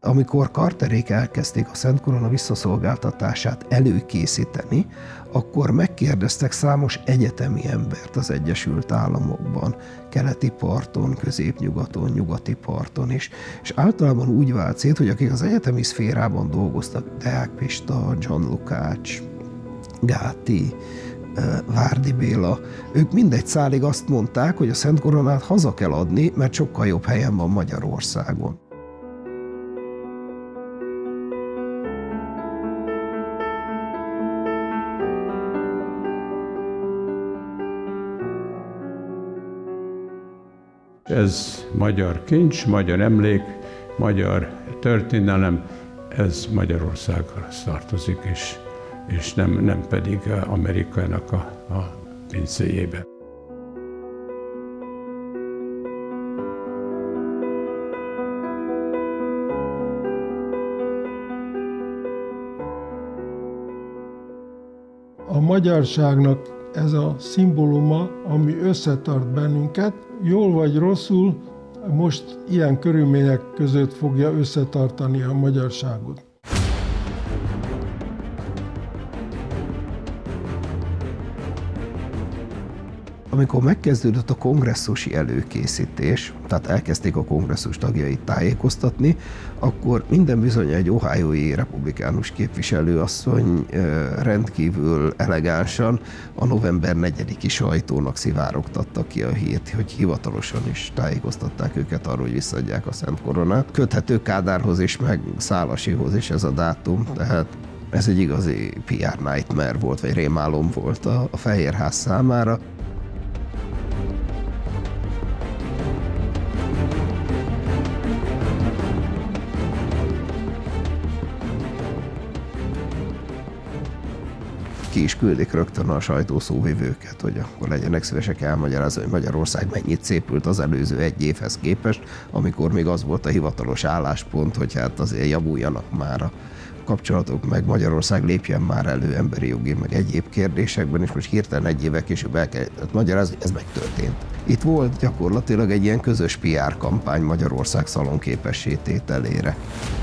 S3: amikor Carterék elkezdték a Szent Korona visszaszolgáltatását előkészíteni, akkor megkérdeztek számos egyetemi embert az Egyesült Államokban, keleti parton, középnyugaton, nyugati parton is, és általában úgy vált szét, hogy akik az egyetemi szférában dolgoztak, Deák Pista, John Lukács, Gáti, Várdi Béla, ők mindegy szálig azt mondták, hogy a Szent Koronát haza kell adni, mert sokkal jobb helyen van Magyarországon.
S13: Ez magyar kincs, magyar emlék, magyar történelem, ez Magyarországhoz tartozik, és, és nem, nem pedig Amerikának a, a pincéjében.
S12: A magyarságnak ez a szimbóluma, ami összetart bennünket, jól vagy rosszul, most ilyen körülmények között fogja összetartani a magyarságot.
S3: Amikor megkezdődött a kongresszusi előkészítés, tehát elkezdték a kongresszus tagjait tájékoztatni, akkor minden bizony egy ohiói republikánus képviselőasszony rendkívül elegánsan a november negyediki sajtónak szivárogtatta ki a hírt, hogy hivatalosan is tájékoztatták őket arról, hogy visszaadják a Szent Koronát. Köthető Kádárhoz is, meg Szálasihoz is ez a dátum, tehát ez egy igazi pé er nightmare volt, vagy rémálom volt a, a Fehérház számára. Ki is küldik rögtön a sajtószóvivőket, hogy akkor legyenek szívesek elmagyarázni, hogy Magyarország mennyit szépült az előző egy évhez képest, amikor még az volt a hivatalos álláspont, hogy hát azért javuljanak már a kapcsolatok, meg Magyarország lépjen már elő emberi jogi, meg egyéb kérdésekben, és most hirtelen egy évvel később el kellett magyarázni, ez megtörtént. Itt volt gyakorlatilag egy ilyen közös pé er kampány Magyarország szalonképessé tételére.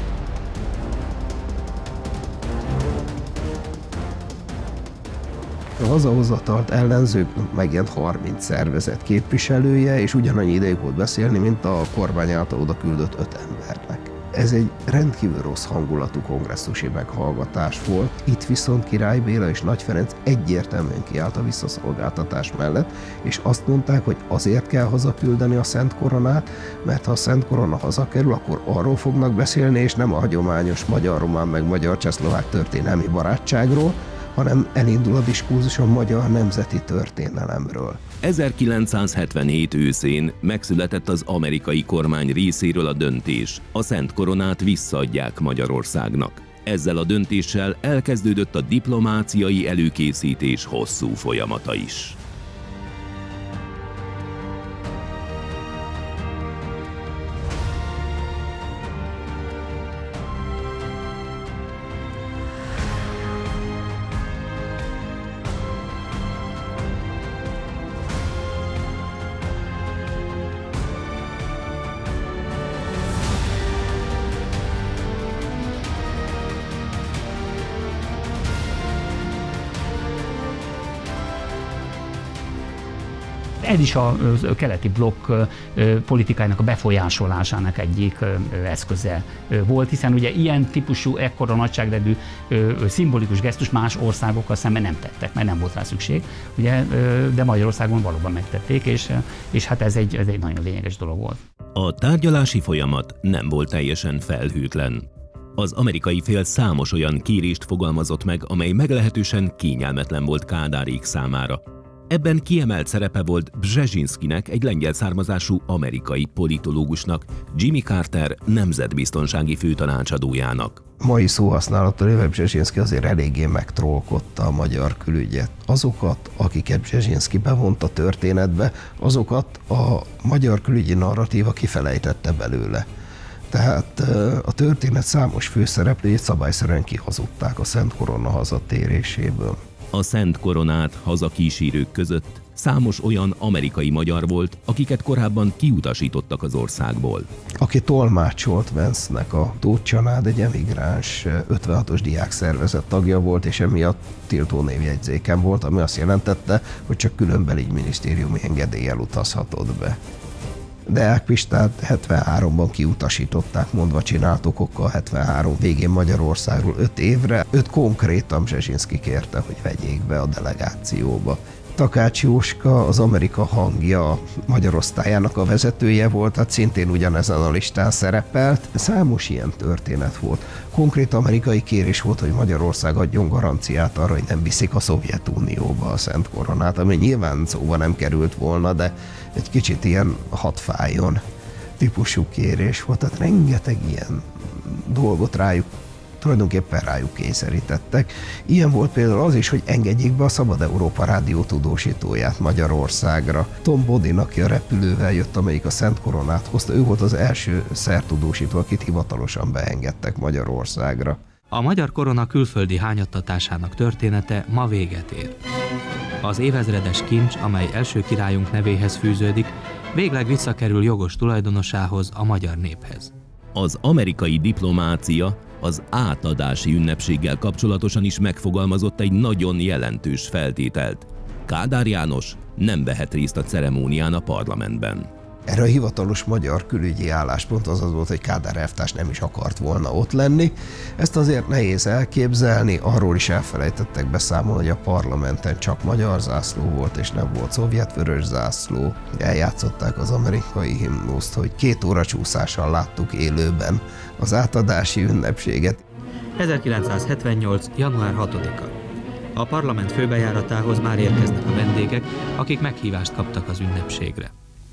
S3: A hazahozatalt ellenzők megjelent harminc szervezet képviselője, és ugyanannyi ideig volt beszélni, mint a kormány által oda küldött öt embernek. Ez egy rendkívül rossz hangulatú kongresszusi meghallgatás volt. Itt viszont Király Béla és Nagy Ferenc egyértelműen kiállt a visszaszolgáltatás mellett, és azt mondták, hogy azért kell hazaküldeni a Szent Koronát, mert ha a Szent Korona hazakerül, akkor arról fognak beszélni, és nem a hagyományos magyar-román meg magyar-csehszlovák történelmi barátságról, hanem elindul a diskurzus a magyar nemzeti történelemről.
S1: ezerkilencszázhetvenhét őszén megszületett az amerikai kormány részéről a döntés, a Szent Koronát visszaadják Magyarországnak. Ezzel a döntéssel elkezdődött a diplomáciai előkészítés hosszú folyamata is.
S10: Ez is a keleti blokk politikájának a befolyásolásának egyik eszköze volt, hiszen ugye ilyen típusú, ekkora nagyságrendű szimbolikus gesztus más országokkal szemben nem tettek, mert nem volt rá szükség, ugye, de Magyarországon valóban megtették, és, és hát ez egy, ez egy nagyon lényeges dolog volt.
S1: A tárgyalási folyamat nem volt teljesen felhőtlen. Az amerikai fél számos olyan kérést fogalmazott meg, amely meglehetősen kényelmetlen volt Kádárék számára. Ebben kiemelt szerepe volt Brzezsinszkinek, egy lengyel származású amerikai politológusnak, Jimmy Carter nemzetbiztonsági főtanácsadójának.
S3: Mai szóhasználattal éve Brzezsinszki azért eléggé megtrollkodta a magyar külügyet. Azokat, akiket Brzezsinszki bevont a történetbe, azokat a magyar külügyi narratíva kifelejtette belőle. Tehát a történet számos főszereplőjét szabályszerűen kihazudták a Szent Korona hazatéréséből.
S1: A Szent Koronát hazakísérők között számos olyan amerikai magyar volt, akiket korábban kiutasítottak az országból.
S3: Aki tolmácsolt Vance-nek a Tóth Csanád, egy emigráns ötvenhatos diákszervezet tagja volt, és emiatt tiltó névjegyzéken volt, ami azt jelentette, hogy csak külön belügyminisztériumi engedéllyel utazhatott be. Deák Pistát hetvenháromban kiutasították, mondva csinált okokkal hetvenhárom végén Magyarországról öt évre. Őt konkrétan Brzezinski kérte, hogy vegyék be a delegációba. Takács Jóska, az Amerika Hangja magyar osztályának a vezetője volt, tehát szintén ugyanezen a listán szerepelt. Számos ilyen történet volt. Konkrét amerikai kérés volt, hogy Magyarország adjon garanciát arra, hogy nem viszik a Szovjetunióba a Szent Koronát, ami nyilván szóba nem került volna, de egy kicsit ilyen hadd fájjon típusú kérés volt. Tehát rengeteg ilyen dolgot rájuk tulajdonképpen rájuk kényszerítettek. Ilyen volt például az is, hogy engedjék be a Szabad Európa rádió tudósítóját Magyarországra. Tom Bodin, aki a repülővel jött, amelyik a Szent Koronát hozta, ő volt az első szertudósító, akit hivatalosan beengedtek Magyarországra.
S14: A magyar korona külföldi hányattatásának története ma véget ér. Az évezredes kincs, amely első királyunk nevéhez fűződik, végleg visszakerül jogos tulajdonosához, a magyar néphez.
S1: Az amerikai diplomácia az átadási ünnepséggel kapcsolatosan is megfogalmazott egy nagyon jelentős feltételt. Kádár János nem vehet részt a ceremónián a parlamentben.
S3: Erre a hivatalos magyar külügyi álláspont az az volt, hogy Kádár elvtárs nem is akart volna ott lenni. Ezt azért nehéz elképzelni, arról is elfelejtettek beszámolni, hogy a parlamenten csak magyar zászló volt, és nem volt szovjet vörös zászló. Eljátszották az amerikai himnuszt, hogy két óra csúszással láttuk élőben az átadási ünnepséget.
S14: ezerkilencszázhetvennyolc. január hatodika. A parlament főbejáratához már érkeznek a vendégek, akik meghívást kaptak az ünnepségre.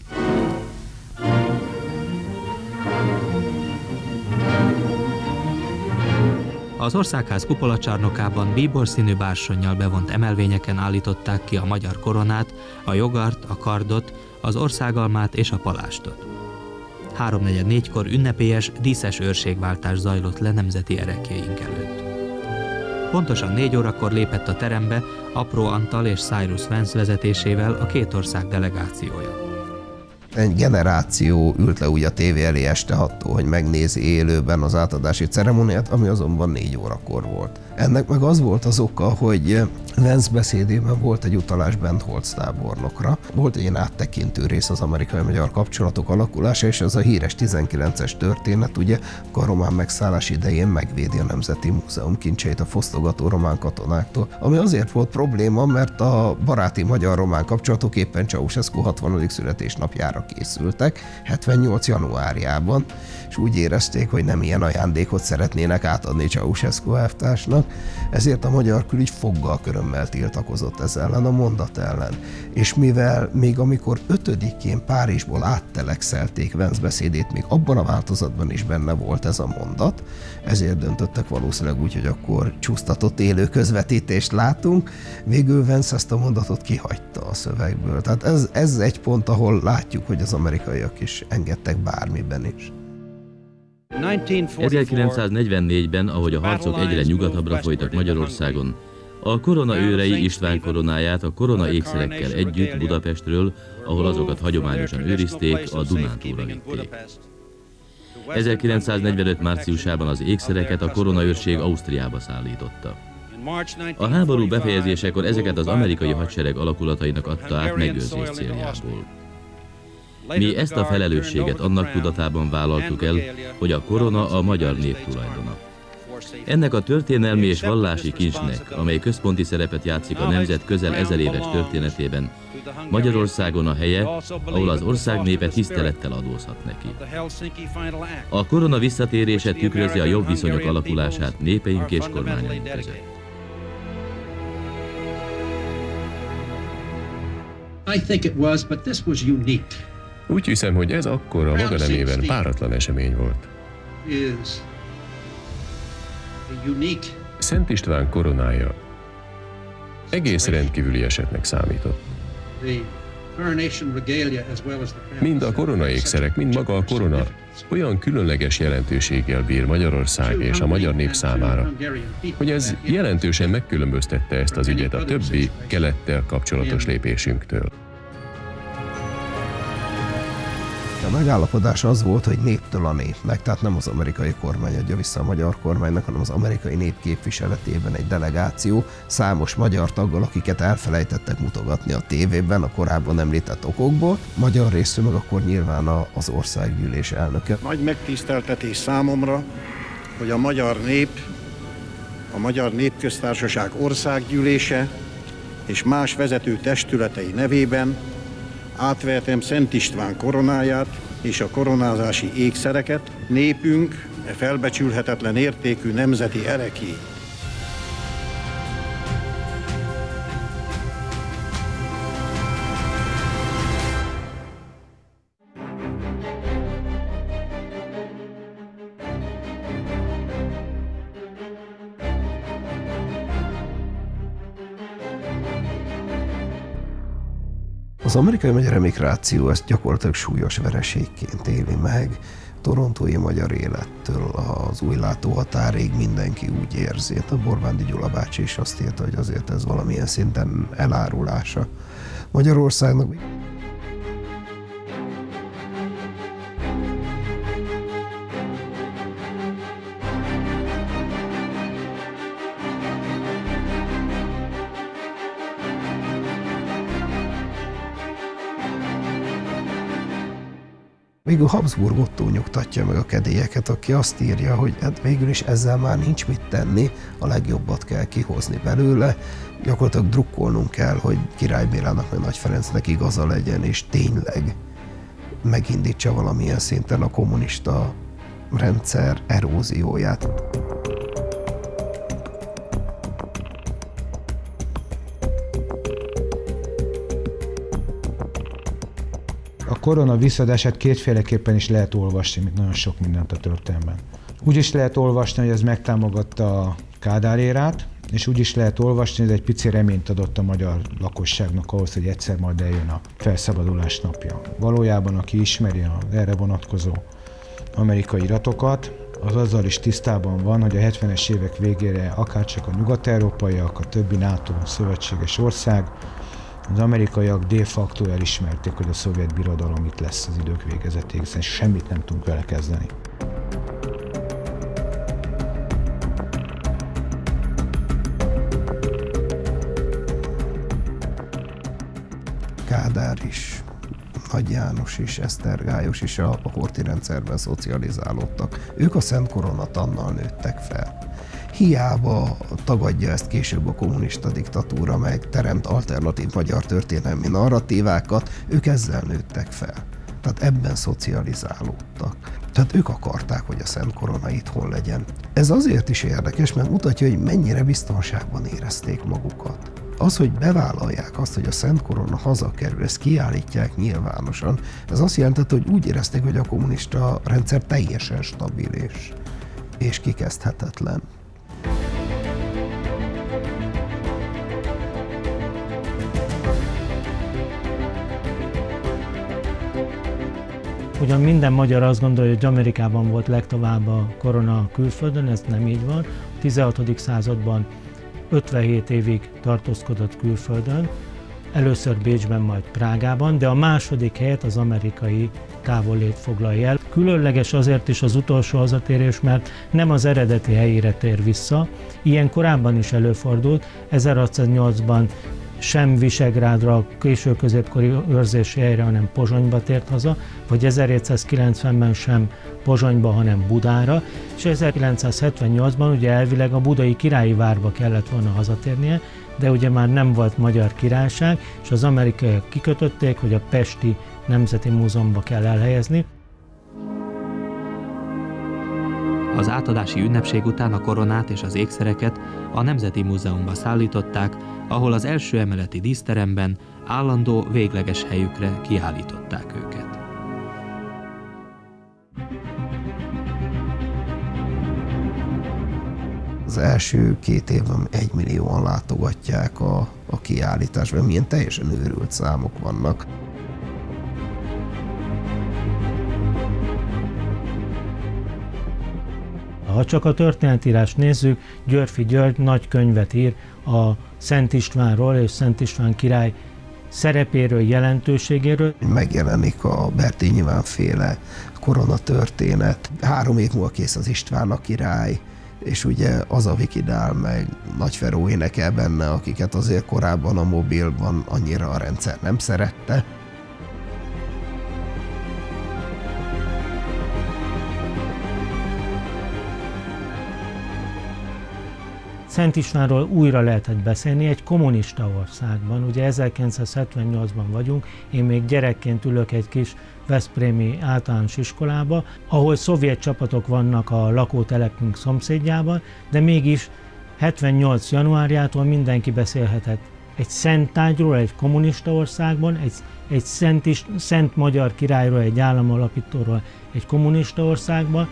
S14: Az Országház kupolacsarnokában bíborszínű bársonnyal bevont emelvényeken állították ki a magyar koronát, a jogart, a kardot, az országalmát és a palástot. háromnegyed négykor ünnepélyes, díszes őrségváltás zajlott le nemzeti erekjeink előtt. Pontosan négy órakor lépett a terembe Apró Antal és Cyrus Vance vezetésével a két ország delegációja.
S3: Egy generáció ült le úgy a tévé elé este hattól, hogy megnézi élőben az átadási ceremóniát, ami azonban négy órakor volt. Ennek meg az volt az oka, hogy Vance beszédében volt egy utalás Bentholz tábornokra. Volt egy ilyen áttekintő rész az amerikai-magyar kapcsolatok alakulása, és ez a híres tizenkilences történet, ugye, akkor a román megszállás idején megvédi a Nemzeti Múzeum kincseit a fosztogató román katonáktól. Ami azért volt probléma, mert a baráti magyar-román kapcsolatok éppen Ceausescu hatvanadik születésnapjára készültek, hetvennyolc januárjában, és úgy érezték, hogy nem ilyen ajándékot szeretnének átadni Ceausescu elvtársnak, ezért a magyar külügy foggal körömmel tiltakozott ez ellen, a mondat ellen. És mivel még amikor ötödikén Párizsból áttelexelték Vance beszédét, még abban a változatban is benne volt ez a mondat, ezért döntöttek valószínűleg úgy, hogy akkor csúsztatott élő közvetítést látunk, végül Vance ezt a mondatot kihagyta a szövegből. Tehát ez, ez egy pont, ahol látjuk, hogy az amerikaiak is engedtek bármiben is.
S15: ezerkilencszáznegyvennégyben, ahogy a harcok egyre nyugatabbra folytak Magyarországon, a korona őrei István koronáját a korona ékszerekkel együtt Budapestről, ahol azokat hagyományosan őrizték, a Dunántúlra vitték. ezerkilencszáznegyvenöt márciusában az ékszereket a koronaőrség Ausztriába szállította. A háború befejezésekor ezeket az amerikai hadsereg alakulatainak adta át megőrzés céljából. Mi ezt a felelősséget annak tudatában vállaltuk el, hogy a korona a magyar nép tulajdona. Ennek a történelmi és vallási kincsnek, amely központi szerepet játszik a nemzet közel ezer éves történetében, Magyarországon a helye, ahol az ország népe tisztelettel adózhat neki. A korona visszatérése tükrözi a jobb viszonyok alakulását népeink és kormányaink között.
S16: I think it was, but this was unique.
S17: Úgy hiszem, hogy ez akkor a maga nemében páratlan esemény volt. Szent István koronája egész rendkívüli esetnek számított. Mind a koronaékszerek, mind maga a korona olyan különleges jelentőséggel bír Magyarország és a magyar nép számára, hogy ez jelentősen megkülönböztette ezt az ügyet a többi kelettel kapcsolatos lépésünktől.
S3: A megállapodás az volt, hogy néptől a népnek, tehát nem az amerikai kormány adja vissza a magyar kormánynak, hanem az amerikai nép képviseletében egy delegáció számos magyar taggal, akiket elfelejtettek mutogatni a tévében a korábban említett okokból. Magyar részről meg akkor nyilván az országgyűlés elnöke.
S18: Nagy megtiszteltetés számomra, hogy a magyar nép, a Magyar Népköztársaság országgyűlése és más vezető testületei nevében átvehetem Szent István koronáját és a koronázási ékszereket, népünk e felbecsülhetetlen értékű nemzeti ereké.
S3: Az amerikai-magyar emigráció ezt gyakorlatilag súlyos vereségként éli meg. Torontói magyar élettől az újlátó határig mindenki úgy érzi. A Borbándi Gyula bácsi is azt írta, hogy azért ez valamilyen szinten elárulása Magyarországnak. Végül Habsburg Ottó nyugtatja meg a kedélyeket, aki azt írja, hogy hát végül is ezzel már nincs mit tenni, a legjobbat kell kihozni belőle. Gyakorlatilag drukkolnunk kell, hogy Király Bélának meg Nagy Ferencnek igaza legyen, és tényleg megindítsa valamilyen szinten a kommunista rendszer erózióját.
S9: A korona visszaadását kétféleképpen is lehet olvasni, mint nagyon sok mindent a történelemben. Úgy is lehet olvasni, hogy ez megtámogatta a Kádár érát, és úgy is lehet olvasni, hogy ez egy pici reményt adott a magyar lakosságnak ahhoz, hogy egyszer majd eljön a felszabadulás napja. Valójában, aki ismeri az erre vonatkozó amerikai iratokat, az azzal is tisztában van, hogy a hetvenes évek végére akárcsak a nyugat-európaiak, a többi NATO szövetséges ország, az amerikaiak de facto elismerték, hogy a szovjet birodalom itt lesz az idők végezetéig, hiszen semmit nem tudunk vele kezdeni.
S3: Kádár is, Nagy János is, Esztergályos is a Horthy rendszerben szocializálódtak. Ők a Szent Koronatannal nőttek fel. Hiába tagadja ezt később a kommunista diktatúra, meg teremt alternatív magyar történelmi narratívákat, ők ezzel nőttek fel. Tehát ebben szocializálódtak. Tehát ők akarták, hogy a Szent Korona itthon legyen. Ez azért is érdekes, mert mutatja, hogy mennyire biztonságban érezték magukat. Az, hogy bevállalják azt, hogy a Szent Korona hazakerül, ezt kiállítják nyilvánosan, ez azt jelentette, hogy úgy érezték, hogy a kommunista rendszer teljesen stabil és, és kikezdhetetlen.
S2: Ugyan minden magyar azt gondolja, hogy Amerikában volt legtovább a korona külföldön, ez nem így van. A tizenhatodik században ötvenhét évig tartózkodott külföldön, először Bécsben, majd Prágában, de a második helyet az amerikai távollét foglalja el. Különleges azért is az utolsó hazatérés, mert nem az eredeti helyére tér vissza. Ilyen korábban is előfordult, ezerhatszáznyolcban sem Visegrádra, a késő középkori őrzési helyre, hanem Pozsonyba tért haza, vagy ezerhétszázkilencvenben sem Pozsonyba, hanem Budára, és ezerkilencszázhetvennyolcban ugye elvileg a budai királyi várba kellett volna hazatérnie, de ugye már nem volt magyar királyság, és az amerikaiak kikötötték, hogy a Pesti Nemzeti Múzeumba kell elhelyezni.
S14: Az átadási ünnepség után a koronát és az ékszereket a Nemzeti Múzeumba szállították, ahol az első emeleti díszteremben állandó, végleges helyükre kiállították őket.
S3: Az első két évben egymillióan látogatják a, a kiállításban, milyen teljesen őrült számok vannak.
S2: Ha csak a történetírást nézzük, Györffy György nagy könyvet ír a Szent Istvánról és Szent István király szerepéről, jelentőségéről.
S3: Megjelenik a Bertényi Iván féle koronatörténet. Három év múlva kész az István a király, és ugye az a Vikidál meg Nagyferó énekel benne, akiket azért korábban a mobilban annyira a rendszer nem szerette.
S2: Szent Istvánról újra lehetett beszélni egy kommunista országban. Ugye ezerkilencszázhetvennyolcban vagyunk, én még gyerekként ülök egy kis veszprémi általános iskolába, ahol szovjet csapatok vannak a lakótelepünk szomszédjában, de mégis hetvennyolc januárjától mindenki beszélhetett egy szentágyról, egy kommunista országban, egy, egy szent, is, szent magyar királyról, egy államalapítóról egy kommunista országban.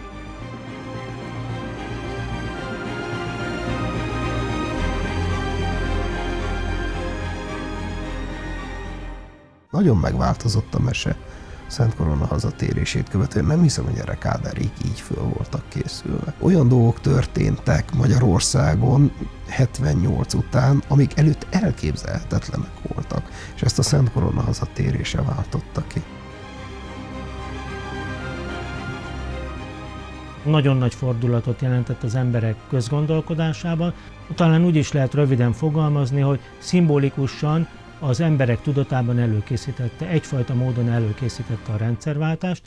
S3: Nagyon megváltozott a mese Szent Korona hazatérését követően. Nem hiszem, hogy erre Kádárék így föl voltak készülve. Olyan dolgok történtek Magyarországon hetvennyolc után, amik előtt elképzelhetetlenek voltak, és ezt a Szent Korona hazatérése váltotta ki.
S2: Nagyon nagy fordulatot jelentett az emberek közgondolkodásában. Talán úgy is lehet röviden fogalmazni, hogy szimbolikusan az emberek tudatában előkészítette, egyfajta módon előkészítette a rendszerváltást.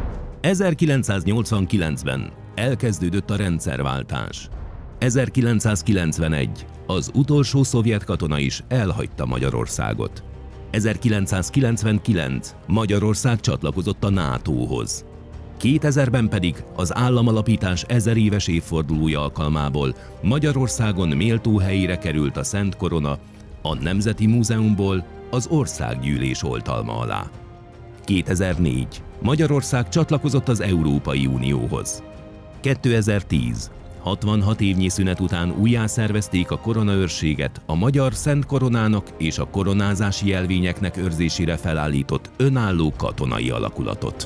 S1: ezerkilencszáznyolcvankilencben elkezdődött a rendszerváltás. ezerkilencszázkilencvenegy az utolsó szovjet katona is elhagyta Magyarországot. ezerkilencszázkilencvenkilenc Magyarország csatlakozott a nátóhoz. kétezerben pedig az államalapítás ezer éves évfordulója alkalmából Magyarországon méltó helyére került a Szent Korona, a Nemzeti Múzeumból az Országgyűlés oltalma alá. kétezer-négy Magyarország csatlakozott az Európai Unióhoz. kétezer-tíz hatvanhat évnyi szünet után újjászervezték a koronaőrséget a Magyar Szent Koronának és a koronázási jelvényeknek őrzésére felállított önálló katonai alakulatot.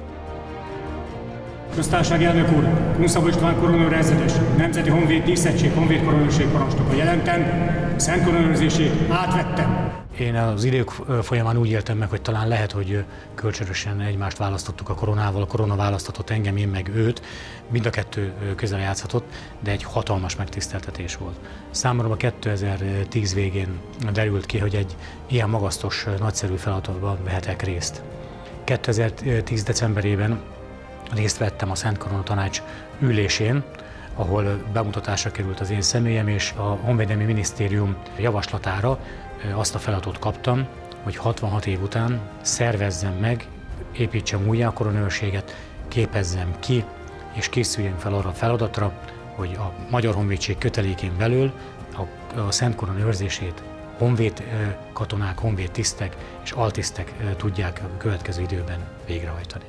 S19: Köztársasági elnök úr, Kunszabó István koronaőr ezredes, Nemzeti Honvéd Díszettség Honvéd Koronaőrség parancsnoka jelentem, Szent Koronaőrzését átvettem.
S20: Én az idők folyamán úgy éltem meg, hogy talán lehet, hogy kölcsönösen egymást választottuk a koronával, a korona választatott engem, én meg őt, mind a kettő közel játszhatott, de egy hatalmas megtiszteltetés volt. Számomra kétezer-tíz végén derült ki, hogy egy ilyen magasztos, nagyszerű feladatban vehetek részt. kétezer-tíz decemberében részt vettem a Szent Korona Tanács ülésén, ahol bemutatásra került az én személyem, és a Honvédelmi Minisztérium javaslatára azt a feladatot kaptam, hogy hatvanhat év után szervezzem meg, építsem újjá a koronaőrséget, képezzem ki, és készüljem fel arra a feladatra, hogy a Magyar Honvédség kötelékén belül a, a Szent Korona őrzését honvéd katonák, honvéd tisztek és altisztek tudják a következő időben végrehajtani.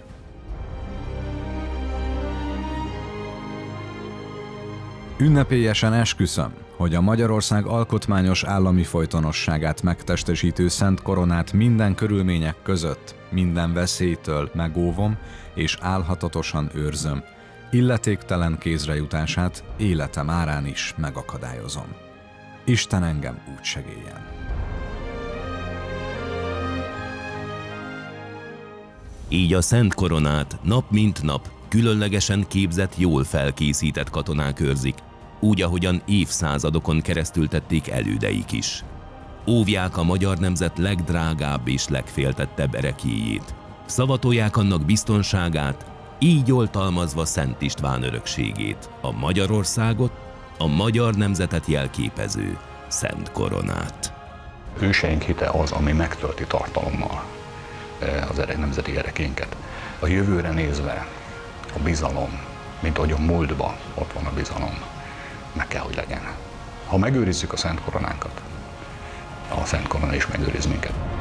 S21: Ünnepélyesen esküszöm, hogy a Magyarország alkotmányos állami folytonosságát megtestesítő Szent Koronát minden körülmények között, minden veszélytől megóvom és álhatatosan őrzöm. Illetéktelen kézre jutását életem árán is megakadályozom. Isten engem úgy segéljen.
S1: Így a Szent Koronát nap mint nap különlegesen képzett, jól felkészített katonák őrzik, úgy, ahogyan évszázadokon keresztül tették elődeik is. Óvják a magyar nemzet legdrágább és legféltettebb ereklyéjét. Szavatolják annak biztonságát, így oltalmazva Szent István örökségét, a Magyarországot, a magyar nemzetet jelképező Szent Koronát.
S8: Őseink hite az, ami megtölti tartalommal az erek, nemzeti erekénket. A jövőre nézve a bizalom, mint ahogy a múltban ott van a bizalom, meg kell, hogy legyen. Ha megőrizzük a Szent Koronánkat, a Szent Korona is megőriz minket.